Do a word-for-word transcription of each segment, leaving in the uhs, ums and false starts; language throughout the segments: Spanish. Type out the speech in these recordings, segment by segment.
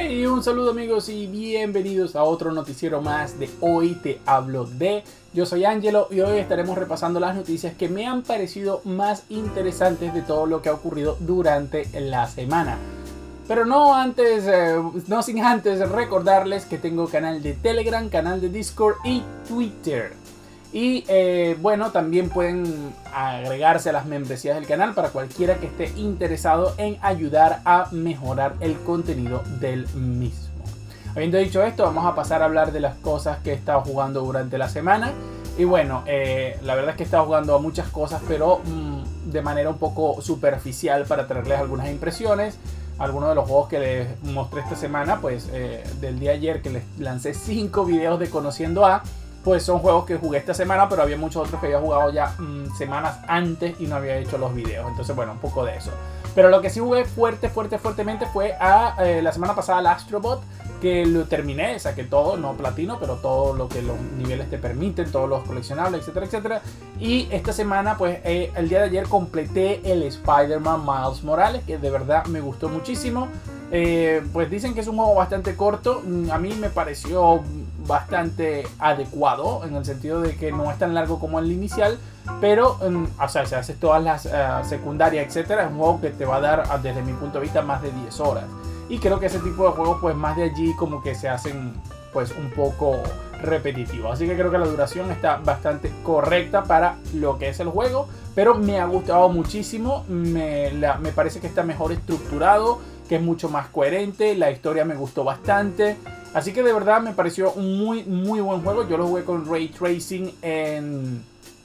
Hey, un saludo amigos y bienvenidos a otro noticiero más de Hoy Te Hablo De. Yo soy Angelo y hoy estaremos repasando las noticias que me han parecido más interesantes de todo lo que ha ocurrido durante la semana. Pero no antes, eh, no sin antes recordarles que tengo canal de Telegram, canal de Discord y Twitter. Y eh, bueno, también pueden agregarse a las membresías del canal para cualquiera que esté interesado en ayudar a mejorar el contenido del mismo. Habiendo dicho esto, vamos a pasar a hablar de las cosas que he estado jugando durante la semana. Y bueno, eh, la verdad es que he estado jugando a muchas cosas, pero mmm, de manera un poco superficial para traerles algunas impresiones. Algunos de los juegos que les mostré esta semana, pues eh, del día de ayer que les lancé cinco videos de Conociendo A, pues son juegos que jugué esta semana, pero había muchos otros que había jugado ya mmm, semanas antes y no había hecho los videos. Entonces, bueno, un poco de eso. Pero lo que sí jugué fuerte, fuerte, fuertemente fue a eh, la semana pasada al Astrobot, que lo terminé, saqué todo, no platino, pero todo lo que los niveles te permiten, todos los coleccionables, etcétera, etcétera. Y esta semana, pues, eh, el día de ayer completé el Spider-Man Miles Morales, que de verdad me gustó muchísimo. Eh, pues dicen que es un juego bastante corto, a mí me pareció bastante adecuado en el sentido de que no es tan largo como el inicial, pero um, o sea, se hace todas las uh, secundarias, etcétera. Es un juego que te va a dar, desde mi punto de vista, más de diez horas, y creo que ese tipo de juegos, pues más de allí como que se hacen pues un poco repetitivos, así que creo que la duración está bastante correcta para lo que es el juego, pero me ha gustado muchísimo. Me, la, me parece que está mejor estructurado, que es mucho más coherente, la historia me gustó bastante. Así que de verdad me pareció un muy muy buen juego. Yo lo jugué con Ray Tracing en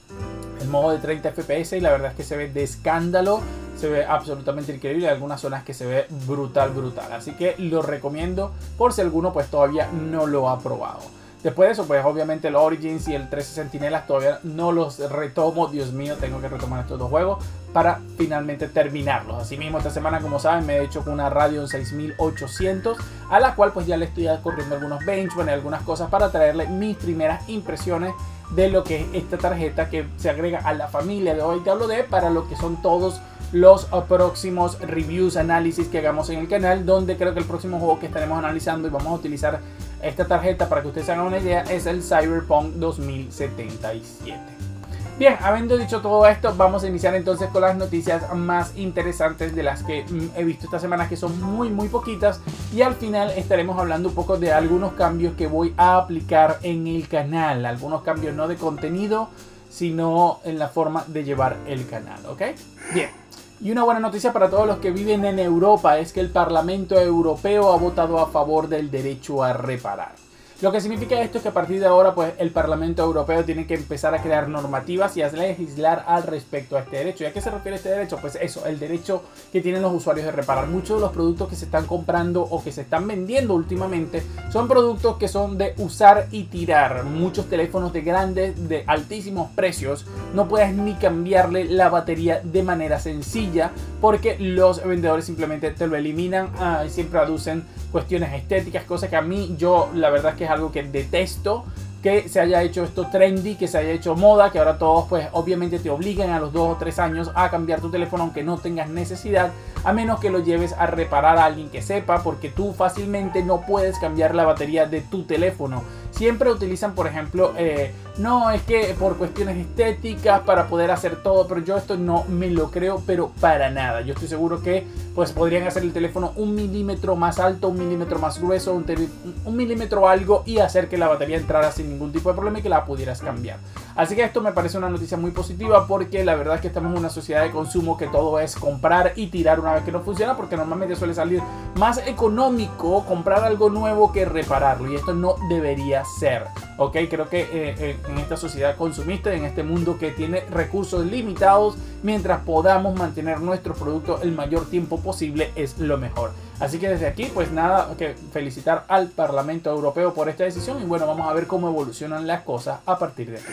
el modo de treinta F P S y la verdad es que se ve de escándalo. Se ve absolutamente increíble. Hay algunas zonas que se ve brutal, brutal. Así que lo recomiendo por si alguno pues todavía no lo ha probado. Después de eso, pues obviamente el Origins y el trece Centinelas todavía no los retomo. Dios mío, tengo que retomar estos dos juegos para finalmente terminarlos. Asimismo, esta semana, como saben, me he hecho con una Radeon seis mil ochocientos, a la cual pues ya le estoy corriendo algunos benchmarks y algunas cosas para traerle mis primeras impresiones de lo que es esta tarjeta que se agrega a la familia de Hoy Te Hablo De, para lo que son todos los próximos reviews, análisis que hagamos en el canal, donde creo que el próximo juego que estaremos analizando y vamos a utilizar esta tarjeta para que ustedes hagan una idea es el Cyberpunk dos mil setenta y siete. Bien, habiendo dicho todo esto, vamos a iniciar entonces con las noticias más interesantes de las que mm, he visto esta semana, que son muy muy poquitas, y al final estaremos hablando un poco de algunos cambios que voy a aplicar en el canal, algunos cambios no de contenido, sino en la forma de llevar el canal, ¿ok? Bien. Y una buena noticia para todos los que viven en Europa es que el Parlamento Europeo ha votado a favor del derecho a reparar. Lo que significa esto es que a partir de ahora, pues, el Parlamento Europeo tiene que empezar a crear normativas y a legislar al respecto a este derecho. ¿Y a qué se refiere este derecho? Pues eso, el derecho que tienen los usuarios de reparar. Muchos de los productos que se están comprando o que se están vendiendo últimamente son productos que son de usar y tirar. Muchos teléfonos de grandes, de altísimos precios, no puedes ni cambiarle la batería de manera sencilla porque los vendedores simplemente te lo eliminan uh, y siempre aducen cuestiones estéticas, cosas que a mí, yo la verdad es que es algo que detesto, que se haya hecho esto trendy, que se haya hecho moda, que ahora todos pues obviamente te obligan a los dos o tres años a cambiar tu teléfono aunque no tengas necesidad, a menos que lo lleves a reparar a alguien que sepa, porque tú fácilmente no puedes cambiar la batería de tu teléfono. Siempre utilizan, por ejemplo, eh, no, es que por cuestiones estéticas para poder hacer todo, pero yo esto no me lo creo, pero para nada. Yo estoy seguro que pues podrían hacer el teléfono un milímetro más alto, un milímetro más grueso, un, un milímetro algo, y hacer que la batería entrara sin ningún tipo de problema y que la pudieras cambiar. Así que esto me parece una noticia muy positiva, porque la verdad es que estamos en una sociedad de consumo que todo es comprar y tirar una vez que no funciona, porque normalmente suele salir más económico comprar algo nuevo que repararlo, y esto no debería ser, ¿ok? Creo que eh, en esta sociedad consumista, en este mundo que tiene recursos limitados, mientras podamos mantener nuestro producto el mayor tiempo posible, es lo mejor. Así que desde aquí, pues nada, que felicitar al Parlamento Europeo por esta decisión, y bueno, vamos a ver cómo evolucionan las cosas a partir de aquí.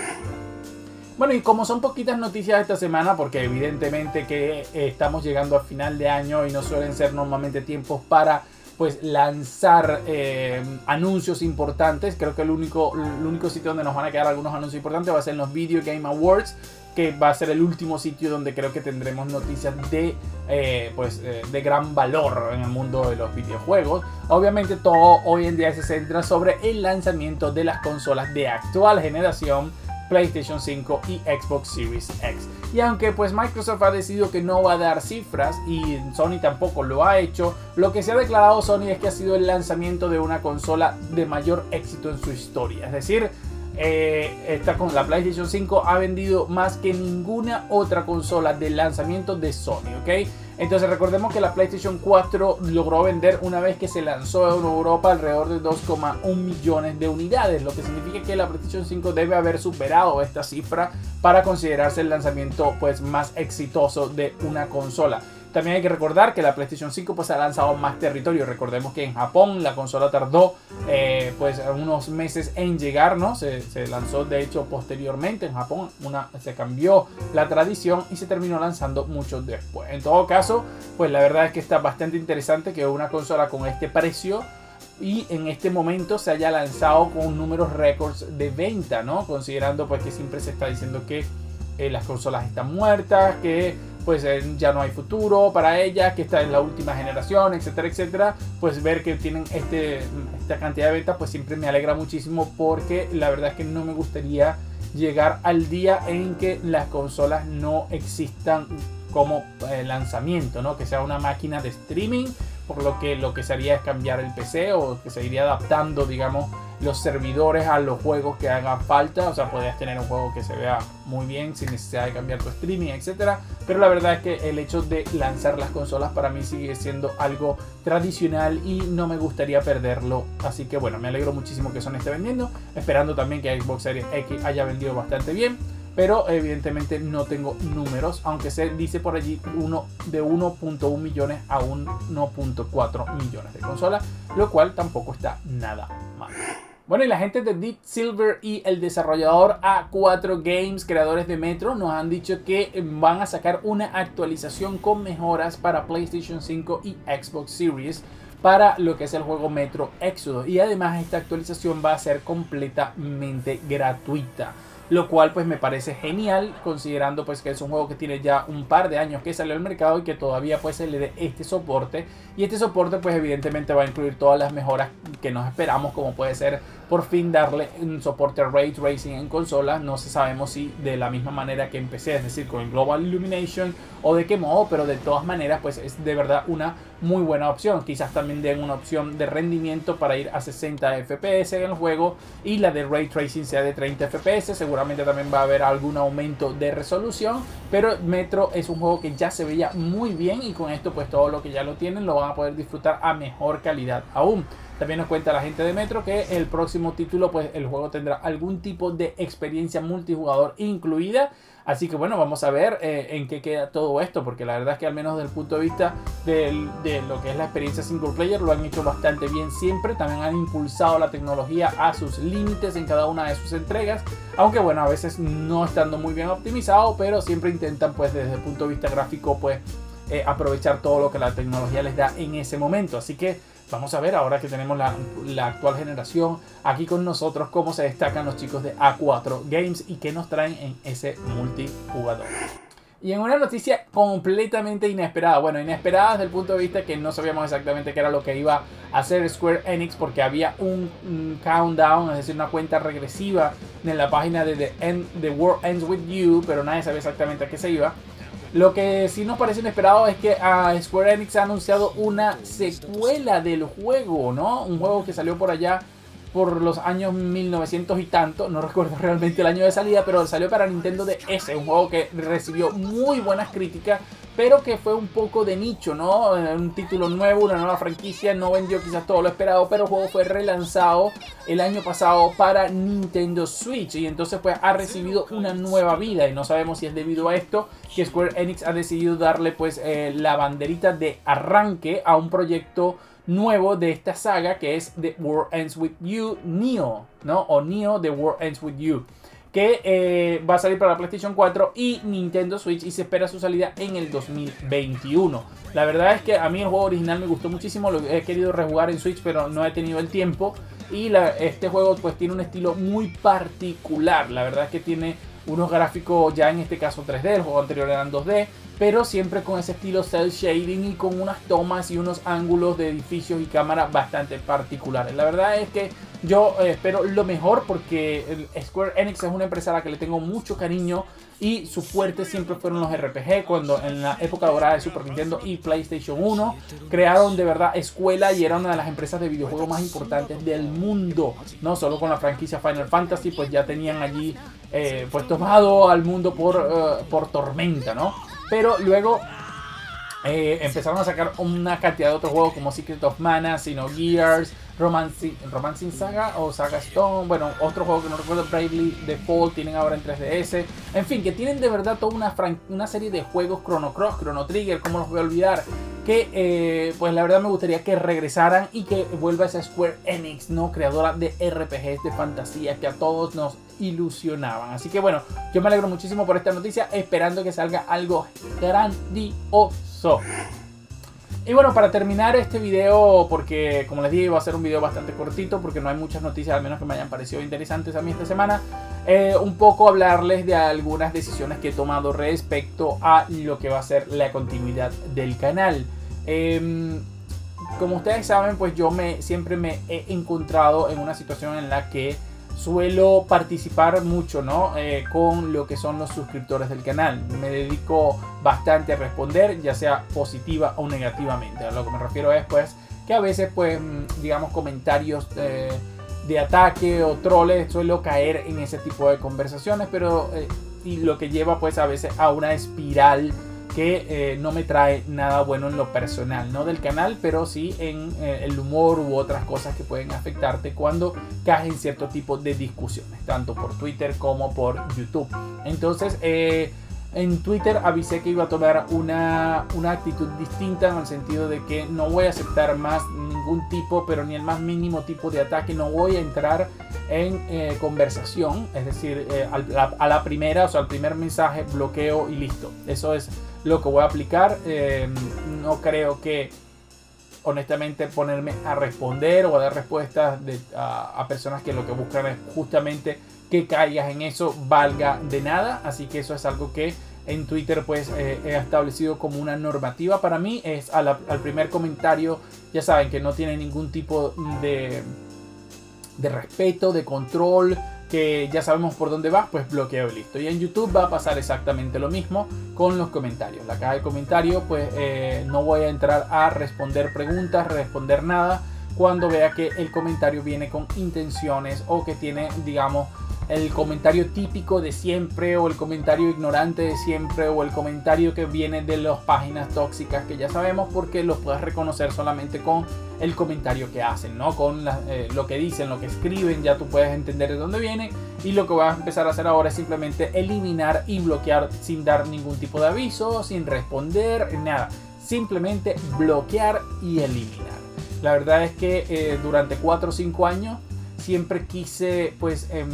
Bueno, y como son poquitas noticias esta semana, porque evidentemente que eh, estamos llegando a final de año y no suelen ser normalmente tiempos para pues lanzar eh, anuncios importantes. Creo que el único, el único sitio donde nos van a quedar algunos anuncios importantes va a ser en los Video Game Awards, que va a ser el último sitio donde creo que tendremos noticias de, eh, pues, eh, de gran valor en el mundo de los videojuegos. Obviamente todo hoy en día se centra sobre el lanzamiento de las consolas de actual generación, PlayStation cinco y Xbox Series X. Y aunque pues Microsoft ha decidido que no va a dar cifras y Sony tampoco lo ha hecho, lo que se ha declarado Sony es que ha sido el lanzamiento de una consola de mayor éxito en su historia. Es decir, eh, esta con la PlayStation cinco ha vendido más que ninguna otra consola de lanzamiento de Sony, ¿ok? Entonces recordemos que la PlayStation cuatro logró vender una vez que se lanzó en Europa alrededor de dos coma uno millones de unidades, lo que significa que la PlayStation cinco debe haber superado esta cifra para considerarse el lanzamiento pues más exitoso de una consola. También hay que recordar que la PlayStation cinco pues ha lanzado más territorio. Recordemos que en Japón la consola tardó eh, pues unos meses en llegar, ¿no? Se, se lanzó de hecho posteriormente en Japón, una, se cambió la tradición y se terminó lanzando mucho después. En todo caso, pues la verdad es que está bastante interesante que una consola con este precio y en este momento se haya lanzado con números récords de venta, ¿no? Considerando pues que siempre se está diciendo que eh, las consolas están muertas, que pues eh, ya no hay futuro para ellas, que está en la última generación, etcétera, etcétera. Pues ver que tienen este, esta cantidad de ventas pues siempre me alegra muchísimo, porque la verdad es que no me gustaría llegar al día en que las consolas no existan como eh, lanzamiento, ¿no? Que sea una máquina de streaming, por lo que lo que se haría es cambiar el P C, o que se iría adaptando, digamos, los servidores a los juegos que hagan falta. O sea, podrías tener un juego que se vea muy bien sin necesidad de cambiar tu streaming, etcétera. Pero la verdad es que el hecho de lanzar las consolas para mí sigue siendo algo tradicional y no me gustaría perderlo. Así que bueno, me alegro muchísimo que Sony esté vendiendo, esperando también que Xbox Series X haya vendido bastante bien. Pero evidentemente no tengo números, aunque se dice por allí uno de uno punto uno millones a uno punto cuatro millones de consolas, lo cual tampoco está nada mal. Bueno, y la gente de Deep Silver y el desarrollador A cuatro Games, creadores de Metro, nos han dicho que van a sacar una actualización con mejoras para PlayStation cinco y Xbox Series para lo que es el juego Metro Exodus. Y además esta actualización va a ser completamente gratuita, lo cual pues me parece genial, considerando pues que es un juego que tiene ya un par de años que salió al mercado y que todavía pues se le dé este soporte. Y este soporte pues evidentemente va a incluir todas las mejoras que nos esperamos, como puede ser por fin darle un soporte Ray Tracing en consolas. No se sabemos si de la misma manera que empecé, es decir, con el Global Illumination, o de qué modo, pero de todas maneras pues es de verdad una muy buena opción. Quizás también den una opción de rendimiento para ir a sesenta F P S en el juego, y la de Ray Tracing sea de treinta F P S. Seguramente también va a haber algún aumento de resolución, pero Metro es un juego que ya se veía muy bien, y con esto pues todo lo que ya lo tienen lo van a poder disfrutar a mejor calidad aún. También nos cuenta la gente de Metro que el próximo título pues el juego tendrá algún tipo de experiencia multijugador incluida. Así que bueno, vamos a ver eh, en qué queda todo esto, porque la verdad es que al menos desde el punto de vista de, de lo que es la experiencia single player lo han hecho bastante bien siempre. También han impulsado la tecnología a sus límites en cada una de sus entregas, aunque bueno, a veces no estando muy bien optimizado, pero siempre intentan pues desde el punto de vista gráfico pues eh, aprovechar todo lo que la tecnología les da en ese momento. Así que vamos a ver, ahora que tenemos la, la actual generación aquí con nosotros, cómo se destacan los chicos de A cuatro Games y qué nos traen en ese multijugador. Y en una noticia completamente inesperada, bueno, inesperada desde el punto de vista que no sabíamos exactamente qué era lo que iba a hacer Square Enix, porque había un, un countdown, es decir, una cuenta regresiva en la página de The, End, The World Ends With You, pero nadie sabía exactamente a qué se iba. Lo que sí nos parece inesperado es que uh, Square Enix ha anunciado una secuela del juego, ¿no? Un juego que salió por allá por los años mil novecientos y tanto, no recuerdo realmente el año de salida, pero salió para Nintendo D S, un juego que recibió muy buenas críticas, pero que fue un poco de nicho, ¿no? Un título nuevo, una nueva franquicia, no vendió quizás todo lo esperado, pero el juego fue relanzado el año pasado para Nintendo Switch, y entonces pues ha recibido una nueva vida, y no sabemos si es debido a esto que Square Enix ha decidido darle pues eh, la banderita de arranque a un proyecto nuevo de esta saga, que es The World Ends With You Neo, ¿no? O Neo The World Ends With You, que eh, va a salir para la PlayStation cuatro y Nintendo Switch, y se espera su salida en el dos mil veintiuno. La verdad es que a mí el juego original me gustó muchísimo, lo he querido rejugar en Switch, pero no he tenido el tiempo, y la, este juego pues tiene un estilo muy particular. La verdad es que tiene unos gráficos ya en este caso tres D, el juego anterior eran dos D, pero siempre con ese estilo cel shading y con unas tomas y unos ángulos de edificios y cámaras bastante particulares. La verdad es que yo eh, espero lo mejor porque Square Enix es una empresa a la que le tengo mucho cariño y su fuerte siempre fueron los R P G. Cuando en la época dorada de Super Nintendo y PlayStation uno crearon de verdad escuela y era una de las empresas de videojuegos más importantes del mundo, no solo con la franquicia Final Fantasy, pues ya tenían allí eh, pues tomado al mundo por, uh, por tormenta, ¿no? Pero luego eh, empezaron a sacar una cantidad de otros juegos como Secret of Mana, Xenogears, Romancing, Romancing Saga o Saga Stone, bueno, otro juego que no recuerdo, Bravely Default, tienen ahora en tres D S, en fin, que tienen de verdad toda una, una serie de juegos, Chrono Cross, Chrono Trigger, ¿cómo los voy a olvidar? Que eh, pues la verdad me gustaría que regresaran y que vuelva esa Square Enix, ¿no? Creadora de R P Gs de fantasía que a todos nos ilusionaban. Así que bueno, yo me alegro muchísimo por esta noticia, esperando que salga algo grandioso. Y bueno, para terminar este video, porque como les dije va a ser un video bastante cortito porque no hay muchas noticias, al menos que me hayan parecido interesantes a mí esta semana, eh, un poco hablarles de algunas decisiones que he tomado respecto a lo que va a ser la continuidad del canal. Eh, como ustedes saben, pues yo me, siempre me he encontrado en una situación en la que suelo participar mucho, ¿no? Eh, con lo que son los suscriptores del canal. Me dedico bastante a responder, ya sea positiva o negativamente. A lo que me refiero es pues que a veces pues digamos comentarios eh, de ataque o troles, suelo caer en ese tipo de conversaciones, pero eh, y lo que lleva pues a veces a una espiral que eh, no me trae nada bueno en lo personal, no del canal, pero sí en eh, el humor u otras cosas que pueden afectarte cuando caes en cierto tipo de discusiones, tanto por Twitter como por YouTube. Entonces, eh, en Twitter avisé que iba a tomar una, una actitud distinta, en el sentido de que no voy a aceptar más ningún tipo, pero ni el más mínimo tipo de ataque. No voy a entrar en eh, conversación, es decir, eh, a, la, a la primera, o sea, al primer mensaje, bloqueo y listo. Eso es lo que voy a aplicar. Eh, no creo que honestamente ponerme a responder o a dar respuestas de, a, a personas que lo que buscan es justamente que caigas en eso valga de nada. Así que eso es algo que en Twitter pues eh, he establecido como una normativa para mí. Es a la, al primer comentario, ya saben que no tiene ningún tipo de, de respeto, de control, que ya sabemos por dónde va, pues bloqueo y listo. Y en YouTube va a pasar exactamente lo mismo con los comentarios. La caja de comentarios, pues eh, no voy a entrar a responder preguntas, responder nada cuando vea que el comentario viene con intenciones o que tiene, digamos, el comentario típico de siempre, o el comentario ignorante de siempre, o el comentario que viene de las páginas tóxicas que ya sabemos, porque los puedes reconocer solamente con el comentario que hacen, ¿no? Con la, eh, lo que dicen, lo que escriben, ya tú puedes entender de dónde viene. Y lo que voy a empezar a hacer ahora es simplemente eliminar y bloquear sin dar ningún tipo de aviso, sin responder, nada. Simplemente bloquear y eliminar. La verdad es que eh, durante cuatro o cinco años siempre quise pues eh,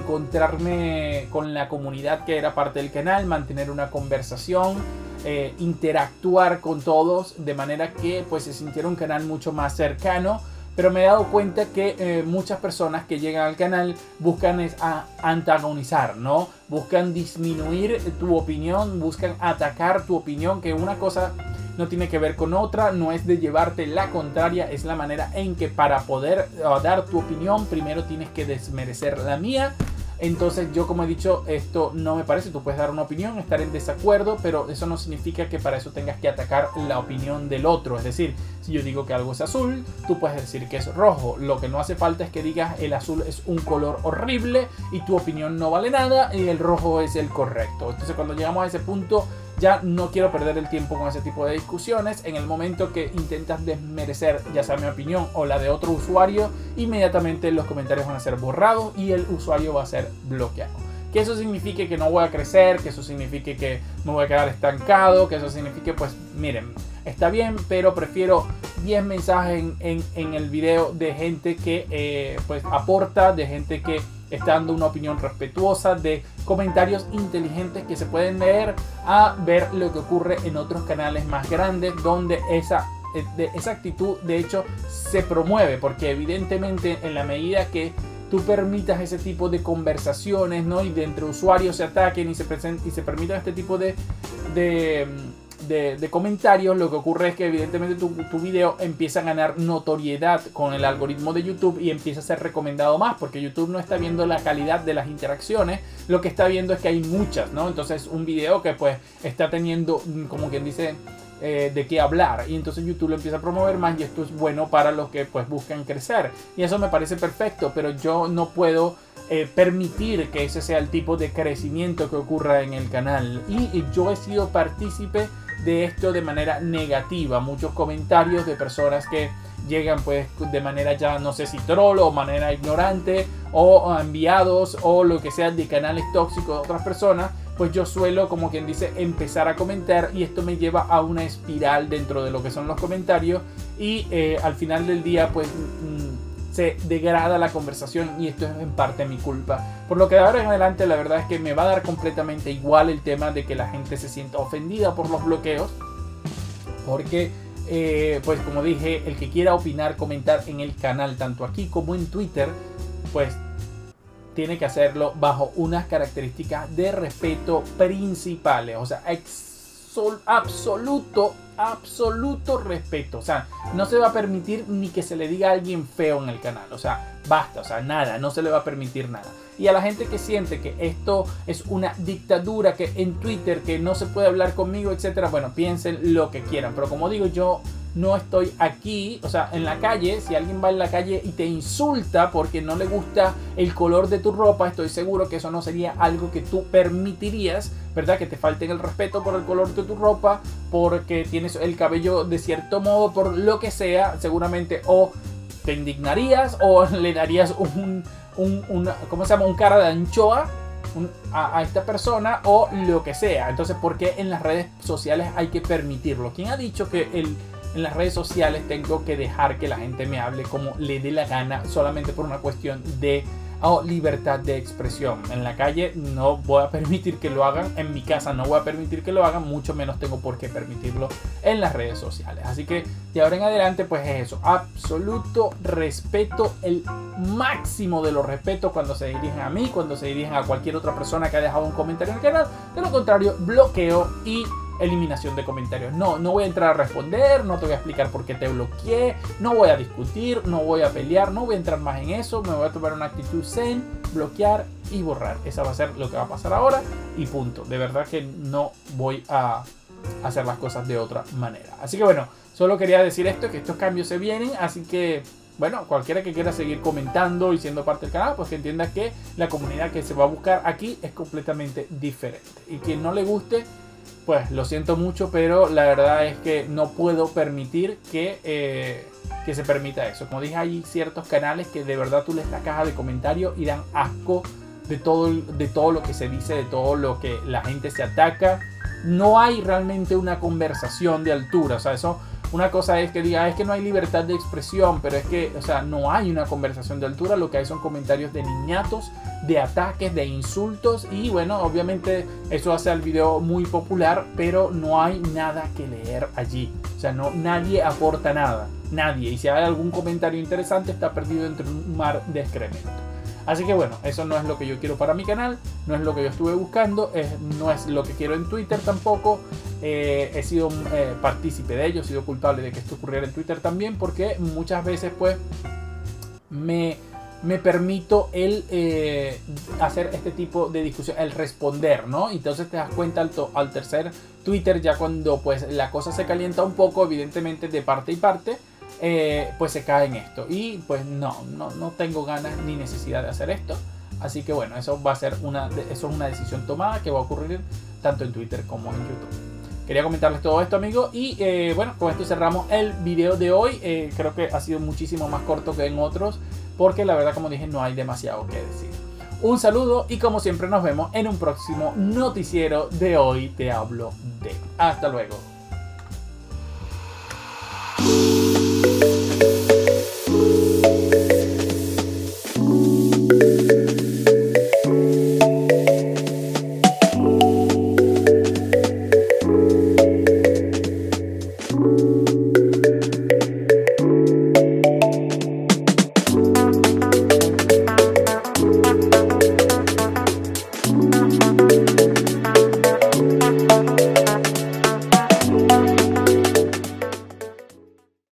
encontrarme con la comunidad que era parte del canal, mantener una conversación, eh, interactuar con todos de manera que pues se sintiera un canal mucho más cercano. Pero me he dado cuenta que eh, muchas personas que llegan al canal buscan es a antagonizar, ¿no? Buscan disminuir tu opinión, buscan atacar tu opinión, que una cosa no tiene que ver con otra, no es de llevarte la contraria, es la manera en que para poder uh, dar tu opinión primero tienes que desmerecer la mía. Entonces yo, como he dicho, esto no me parece. Tú puedes dar una opinión, estar en desacuerdo, pero eso no significa que para eso tengas que atacar la opinión del otro. Es decir, si yo digo que algo es azul, tú puedes decir que es rojo. Lo que no hace falta es que digas el azul es un color horrible y tu opinión no vale nada y el rojo es el correcto. Entonces cuando llegamos a ese punto, ya no quiero perder el tiempo con ese tipo de discusiones. En el momento que intentas desmerecer ya sea mi opinión o la de otro usuario, inmediatamente los comentarios van a ser borrados y el usuario va a ser bloqueado. Que eso signifique que no voy a crecer, que eso signifique que me voy a quedar estancado, que eso signifique, pues miren, está bien, pero prefiero diez mensajes en, en, en el video de gente que eh, pues aporta, de gente que está dando una opinión respetuosa, de comentarios inteligentes que se pueden leer, a ver lo que ocurre en otros canales más grandes donde esa, de, esa actitud de hecho se promueve, porque evidentemente en la medida que tú permitas ese tipo de conversaciones, ¿no? Y de entre usuarios se ataquen y se, presenten, y se permitan este tipo de, de, de, de comentarios, lo que ocurre es que evidentemente tu, tu video empieza a ganar notoriedad con el algoritmo de YouTube y empieza a ser recomendado más, porque YouTube no está viendo la calidad de las interacciones, lo que está viendo es que hay muchas, ¿no? Entonces un video que pues está teniendo, como quien dice, Eh, de qué hablar, y entonces YouTube lo empieza a promover más, y esto es bueno para los que pues buscan crecer, y eso me parece perfecto, pero yo no puedo eh, permitir que ese sea el tipo de crecimiento que ocurra en el canal, y, y yo he sido partícipe de esto de manera negativa, muchos comentarios de personas que llegan pues de manera ya no sé si troll o manera ignorante, o enviados o lo que sea de canales tóxicos de otras personas, pues yo suelo, como quien dice, empezar a comentar, y esto me lleva a una espiral dentro de lo que son los comentarios, y eh, al final del día pues mmm, se degrada la conversación, y esto es en parte mi culpa, por lo que de ahora en adelante la verdad es que me va a dar completamente igual el tema de que la gente se sienta ofendida por los bloqueos, porque eh, pues como dije, el que quiera opinar, comentar en el canal, tanto aquí como en Twitter, pues tiene que hacerlo bajo unas características de respeto principales, o sea, absoluto, absoluto respeto, o sea, no se va a permitir ni que se le diga a alguien feo en el canal, o sea, basta, o sea, nada, no se le va a permitir nada. Y a la gente que siente que esto es una dictadura, que en Twitter, que no se puede hablar conmigo, etcétera, bueno, piensen lo que quieran, pero como digo, yo no estoy aquí, o sea, en la calle, si alguien va en la calle y te insulta porque no le gusta el color de tu ropa, estoy seguro que eso no sería algo que tú permitirías, ¿verdad? Que te falten el respeto por el color de tu ropa, porque tienes el cabello de cierto modo, por lo que sea, seguramente o te indignarías o le darías un, un, una, ¿cómo se llama? Un cara de anchoa un, a, a esta persona o lo que sea. Entonces, ¿por qué en las redes sociales hay que permitirlo? ¿Quién ha dicho que el en las redes sociales tengo que dejar que la gente me hable como le dé la gana solamente por una cuestión de oh, libertad de expresión? En la calle no voy a permitir que lo hagan, en mi casa no voy a permitir que lo hagan, mucho menos tengo por qué permitirlo en las redes sociales. Así que de ahora en adelante pues es eso, absoluto respeto, el máximo de los respetos cuando se dirigen a mí, cuando se dirigen a cualquier otra persona que ha dejado un comentario en el canal. De lo contrario, bloqueo y eliminación de comentarios. No, no voy a entrar a responder, no te voy a explicar por qué te bloqueé, no voy a discutir, no voy a pelear, no voy a entrar más en eso, me voy a tomar una actitud zen, bloquear y borrar. Esa va a ser lo que va a pasar ahora y punto. De verdad que no voy a hacer las cosas de otra manera. Así que bueno, solo quería decir esto, que estos cambios se vienen, así que bueno, cualquiera que quiera seguir comentando y siendo parte del canal, pues que entienda que la comunidad que se va a buscar aquí es completamente diferente. Y quien no le guste, pues lo siento mucho, pero la verdad es que no puedo permitir que, eh, que se permita eso. Como dije, hay ciertos canales que de verdad tú lees la caja de comentarios y dan asco de todo, de todo lo que se dice, de todo lo que la gente se ataca. No hay realmente una conversación de altura. O sea, eso, una cosa es que diga, es que no hay libertad de expresión, pero es que, o sea, no hay una conversación de altura. Lo que hay son comentarios de niñatos, de ataques, de insultos, y bueno, obviamente eso hace al video muy popular, pero no hay nada que leer allí. O sea, no, nadie aporta nada, nadie. Y si hay algún comentario interesante, está perdido entre un mar de excremento. Así que bueno, eso no es lo que yo quiero para mi canal, no es lo que yo estuve buscando, es, no es lo que quiero en Twitter tampoco. Eh, he sido eh, partícipe de ello, he sido culpable de que esto ocurriera en Twitter también, porque muchas veces pues me, me permito el eh, hacer este tipo de discusión, el responder, ¿no? Entonces te das cuenta al, to, al tercer Twitter, ya cuando pues la cosa se calienta un poco, evidentemente de parte y parte, Eh, pues se cae en esto, y pues no, no, no tengo ganas ni necesidad de hacer esto. Así que bueno, eso va a ser una, eso es una decisión tomada que va a ocurrir tanto en Twitter como en YouTube. Quería comentarles todo esto, amigos, y eh, bueno, con esto cerramos el video de hoy. Eh, creo que ha sido muchísimo más corto que en otros, porque la verdad, como dije, no hay demasiado que decir. Un saludo y como siempre nos vemos en un próximo noticiero de Hoy Te Hablo De. Hasta luego.